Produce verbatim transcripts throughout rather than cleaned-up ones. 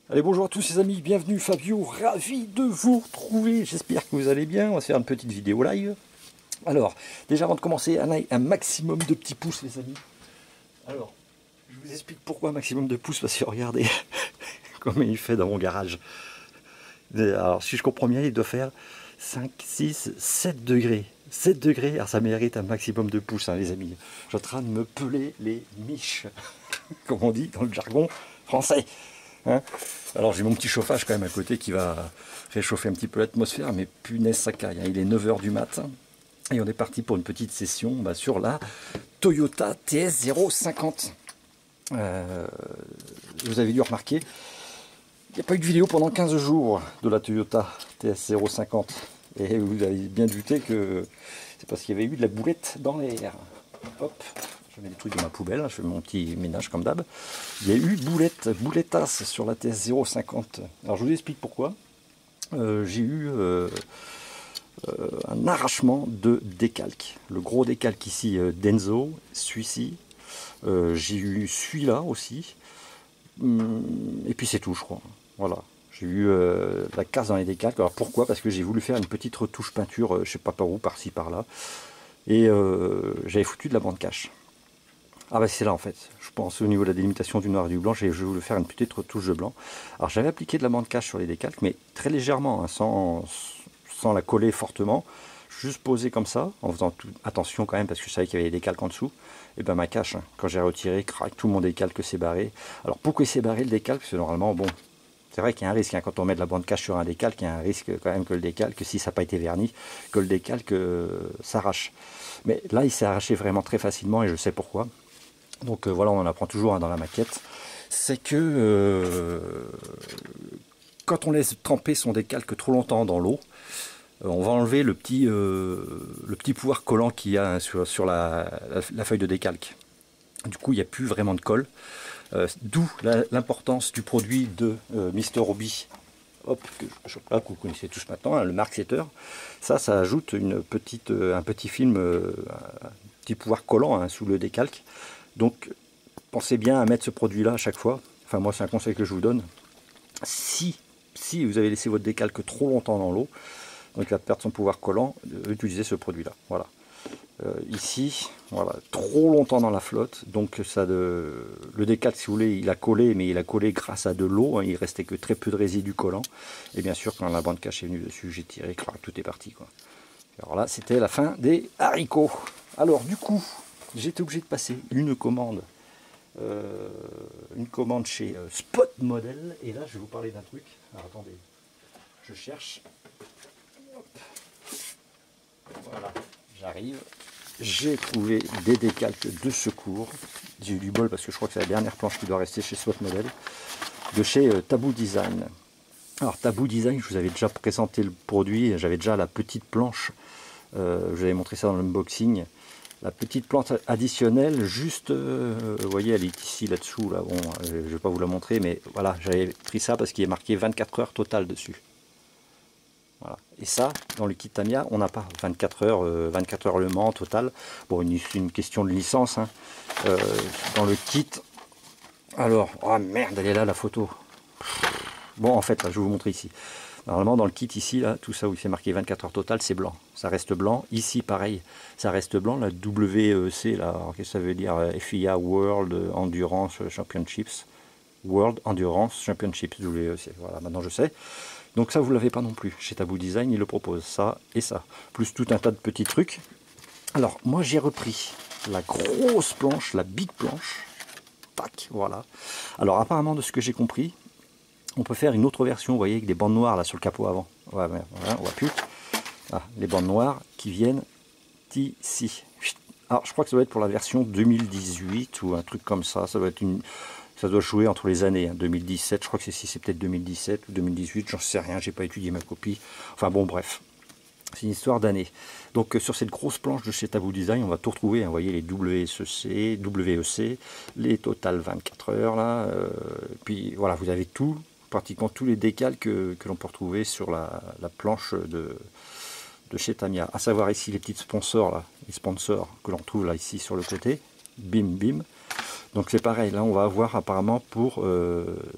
Allez, bonjour à tous les amis, bienvenue Fabio, ravi de vous retrouver, j'espère que vous allez bien. On va se faire une petite vidéo live. Alors, déjà avant de commencer, un, un maximum de petits pouces les amis. Alors, je vous explique pourquoi un maximum de pouces, parce que regardez comment il fait dans mon garage. Alors, si je comprends bien, il doit faire cinq, six, sept degrés. sept degrés, alors ça mérite un maximum de pouces, hein, les amis. Je suis en train de me peler les miches, comme on dit dans le jargon français. Hein, alors j'ai mon petit chauffage quand même à côté qui va réchauffer un petit peu l'atmosphère, mais punaise ça caille, hein. Il est neuf heures du matin et on est parti pour une petite session bah, sur la Toyota T S zéro cinquante. Euh, vous avez dû remarquer, il n'y a pas eu de vidéo pendant quinze jours de la Toyota T S zéro cinquante. Et vous avez bien douté que c'est parce qu'il y avait eu de la boulette dans l'air. Hop, je mets des trucs dans ma poubelle, je fais mon petit ménage comme d'hab. Il y a eu boulette, boulettasse sur la T S zéro cinquante. Alors je vous explique pourquoi. Euh, j'ai eu euh, euh, un arrachement de décalque. Le gros décalque ici, euh, Denso, celui-ci. Euh, j'ai eu celui-là aussi. Hum, et puis c'est tout, je crois. Voilà. J'ai eu euh, la casse dans les décalques. Alors pourquoi? Parce que j'ai voulu faire une petite retouche peinture, euh, je sais pas par où, par-ci, par-là. Et euh, j'avais foutu de la bande cache. Ah bah c'est là en fait, je pense au niveau de la délimitation du noir et du blanc, j'ai voulu faire une petite retouche de blanc. Alors j'avais appliqué de la bande cache sur les décalques, mais très légèrement, hein, sans, sans la coller fortement, juste posé comme ça, en faisant tout, attention quand même, parce que je savais qu'il y avait des décalques en dessous. Et ben ma cache, hein, quand j'ai retiré, crac, tout mon décalque s'est barré. Alors pourquoi il s'est barré le décalque? Parce que normalement, bon, c'est vrai qu'il y a un risque, hein, quand on met de la bande cache sur un décalque, il y a un risque quand même que le décalque, si ça n'a pas été verni, que le décalque euh, s'arrache. Mais là, il s'est arraché vraiment très facilement et je sais pourquoi. Donc euh, voilà, on en apprend toujours hein, dans la maquette. C'est que euh, quand on laisse tremper son décalque trop longtemps dans l'eau, euh, on va enlever le petit, euh, le petit pouvoir collant qu'il y a hein, sur, sur la, la, la feuille de décalque. Du coup, il n'y a plus vraiment de colle. Euh, D'où l'importance du produit de euh, Mister Hobby. Hop, que je sais pas, que vous connaissez tous maintenant, hein, le Mark Setter. Ça, ça ajoute une petite, euh, un petit film, euh, un petit pouvoir collant hein, sous le décalque. Donc, pensez bien à mettre ce produit-là à chaque fois. Enfin, moi, c'est un conseil que je vous donne. Si, si vous avez laissé votre décalque trop longtemps dans l'eau, donc il va perdre son pouvoir collant, euh, utilisez ce produit-là. Voilà. Euh, ici, voilà, trop longtemps dans la flotte, donc ça de, le décalque, si vous voulez, il a collé, mais il a collé grâce à de l'eau, hein, il restait que très peu de résidus collants, et bien sûr, quand la bande cache est venue dessus, j'ai tiré, crac, tout est parti, quoi. Alors là, c'était la fin des haricots. Alors, du coup, j'étais obligé de passer une commande, euh, une commande chez euh, Spot Model, et là, je vais vous parler d'un truc. Alors, attendez, je cherche. Hop. Voilà, j'arrive. J'ai trouvé des décalques de secours. J'ai eu du bol parce que je crois que c'est la dernière planche qui doit rester chez Spot Model, de chez euh, Taboo Design. Alors, Taboo Design, je vous avais déjà présenté le produit, j'avais déjà la petite planche. Euh, je vous avais montré ça dans l'unboxing. La petite planche additionnelle, juste, euh, vous voyez, elle est ici, là-dessous. Là. Bon, euh, je ne vais pas vous la montrer, mais voilà, j'avais pris ça parce qu'il est marqué vingt-quatre heures total dessus. Voilà. Et ça, dans le kit Tamiya, on n'a pas vingt-quatre heures, euh, vingt-quatre heures Le Mans total. Bon, c'est une question de licence. Hein. Euh, dans le kit, alors, oh merde, elle est là la photo. Bon, en fait, là, je vais vous montrer ici. Normalement, dans le kit ici, là, tout ça où il s'est marqué vingt-quatre heures total, c'est blanc. Ça reste blanc. Ici, pareil, ça reste blanc. La W E C, là, qu'est-ce que ça veut dire? F I A World Endurance Championships. World Endurance Championships, W E C. Voilà, maintenant je sais. Donc ça, vous ne l'avez pas non plus. Chez Taboo Design, il le propose, ça et ça. Plus tout un tas de petits trucs. Alors, moi, j'ai repris la grosse planche, la big planche. Tac, voilà. Alors, apparemment, de ce que j'ai compris, on peut faire une autre version, vous voyez, avec des bandes noires là sur le capot avant. Ouais, voilà, on voit plus. Ah, les bandes noires qui viennent ici. Alors, je crois que ça doit être pour la version deux mille dix-huit ou un truc comme ça. Ça doit être une, ça doit jouer entre les années. Hein, deux mille dix-sept, je crois que c'est si c'est peut-être deux mille dix-sept ou deux mille dix-huit, j'en sais rien. J'ai pas étudié ma copie. Enfin bon, bref. C'est une histoire d'années. Donc, euh, sur cette grosse planche de chez Taboo Design, on va tout retrouver. Hein, vous voyez les W E C, W E C, les Total vingt-quatre heures là. Euh, puis voilà, vous avez tout. Pratiquement tous les décals que, que l'on peut retrouver sur la, la planche de, de chez Tamiya. À savoir ici les petites sponsors, là, les sponsors que l'on trouve là ici sur le côté. Bim, bim. Donc c'est pareil, là on va avoir apparemment pour euh,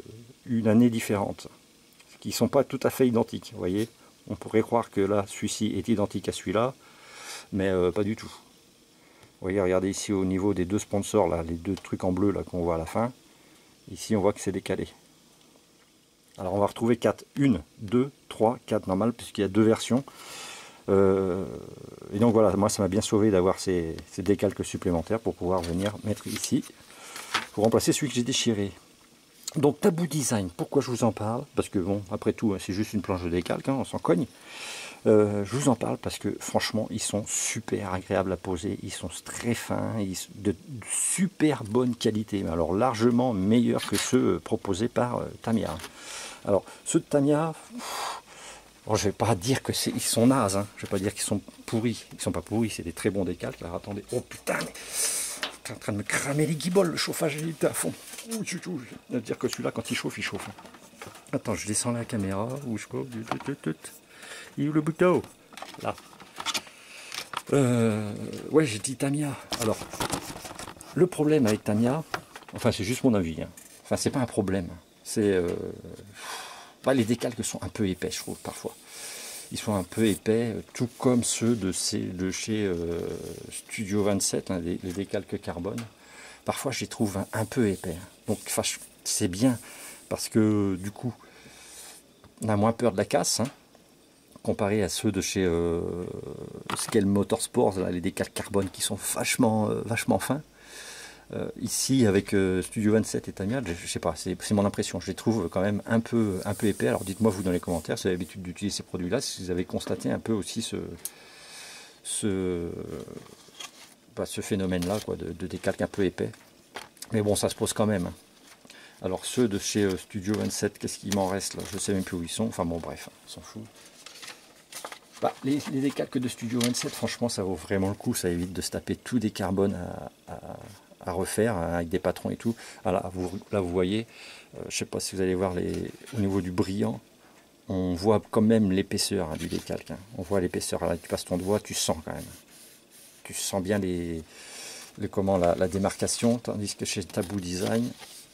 une année différente, qui ne sont pas tout à fait identiques. Vous voyez, on pourrait croire que là, celui-ci est identique à celui-là, mais euh, pas du tout. Vous voyez, regardez ici au niveau des deux sponsors, là, les deux trucs en bleu là qu'on voit à la fin. Ici, on voit que c'est décalé. Alors, on va retrouver quatre. une, deux, trois, quatre normal, puisqu'il y a deux versions. Euh, et donc voilà, moi ça m'a bien sauvé d'avoir ces, ces décalques supplémentaires pour pouvoir venir mettre ici pour remplacer celui que j'ai déchiré. Donc Taboo Design, pourquoi je vous en parle? Parce que bon, après tout, c'est juste une planche de décalque, hein, on s'en cogne. Euh, je vous en parle parce que franchement, ils sont super agréables à poser, ils sont très fins, ils sont de super bonne qualité, mais alors largement meilleurs que ceux proposés par euh, Tamiya. Alors ceux de Tamiya, bon, je vais pas dire que c'est, ils sont nazes, hein. Je vais pas dire qu'ils sont pourris, ils sont pas pourris, c'est des très bons décalques. Alors attendez, oh putain, mais t'es en train de me cramer les guibolles, le chauffage il était à fond. Ouh, je veux dire que celui-là, quand il chauffe, il chauffe. Attends, je descends la caméra, où je peux. Il est où le bouton? Là. Euh, ouais, j'ai dit Tamiya. Alors, le problème avec Tamiya, enfin c'est juste mon avis, hein. Enfin c'est pas un problème, c'est euh, bah, les décalques sont un peu épais, je trouve parfois. Ils sont un peu épais, tout comme ceux de, ces, de chez euh, Studio vingt-sept, hein, les, les décalques carbone. Parfois, je les trouve un, un peu épais. Donc, c'est bien parce que du coup, on a moins peur de la casse, hein, comparé à ceux de chez euh, Scale Motorsports, là, les décalques carbone qui sont vachement, euh, vachement fins. Euh, ici, avec euh, Studio vingt-sept et Tamiya, je, je sais pas, c'est mon impression, je les trouve quand même un peu, un peu épais. Alors dites-moi vous dans les commentaires si vous avez l'habitude d'utiliser ces produits-là, si vous avez constaté un peu aussi ce, ce, bah, ce phénomène-là, quoi, de, de décalque un peu épais. Mais bon, ça se pose quand même. Alors ceux de chez euh, Studio vingt-sept, qu'est-ce qu'il m'en reste là? Je sais même plus où ils sont. Enfin bon, bref, on s'en fout. Bah, les, les décalques de Studio vingt-sept, franchement, ça vaut vraiment le coup. Ça évite de se taper tout des carbones à, à à refaire, hein, avec des patrons et tout. Voilà, vous, là vous voyez, euh, je sais pas si vous allez voir les, au niveau du brillant, on voit quand même l'épaisseur, hein, du décalque, hein. On voit l'épaisseur, là tu passes ton doigt, tu sens quand même. Tu sens bien les, les comment, la, la démarcation, tandis que chez Taboo Design,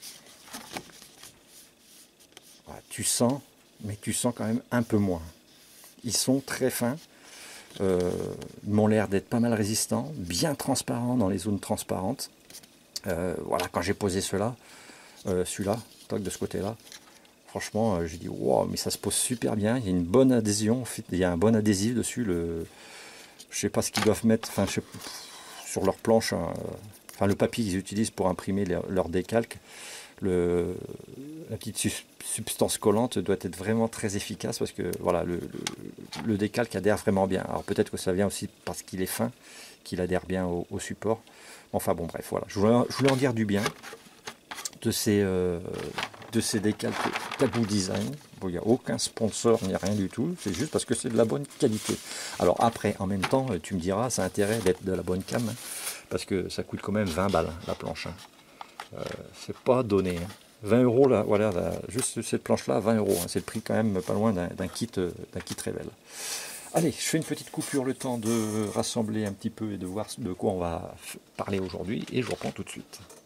voilà, tu sens, mais tu sens quand même un peu moins. Ils sont très fins. Euh, ils m'ont l'air d'être pas mal résistants, bien transparents dans les zones transparentes. Euh, voilà, quand j'ai posé cela, euh, celui-là, de ce côté-là, franchement, euh, j'ai dit wow, mais ça se pose super bien. Il y a une bonne adhésion, il y a un bon adhésif dessus. Le, je sais pas ce qu'ils doivent mettre, enfin, je sais, sur leur planche, hein, enfin le papier qu'ils utilisent pour imprimer leur, leur décalque. Le, la petite substance collante doit être vraiment très efficace parce que voilà, le, le, le décalque adhère vraiment bien. Alors peut-être que ça vient aussi parce qu'il est fin, qu'il adhère bien au, au support. Enfin bon, bref, voilà. Je voulais, je voulais en dire du bien de ces, euh, de ces décalques Taboo Design. Bon, il n'y a aucun sponsor, il n'y a rien du tout. C'est juste parce que c'est de la bonne qualité. Alors après, en même temps, tu me diras, ça a intérêt d'être de la bonne cam, hein, parce que ça coûte quand même vingt balles, hein, la planche. Hein. Euh, c'est pas donné. Hein. vingt euros, là, voilà, là, juste cette planche-là, vingt euros. Hein, c'est le prix quand même pas loin d'un kit, d'un kit Rebelle. Allez, je fais une petite coupure, le temps de rassembler un petit peu et de voir de quoi on va parler aujourd'hui, et je reprends tout de suite.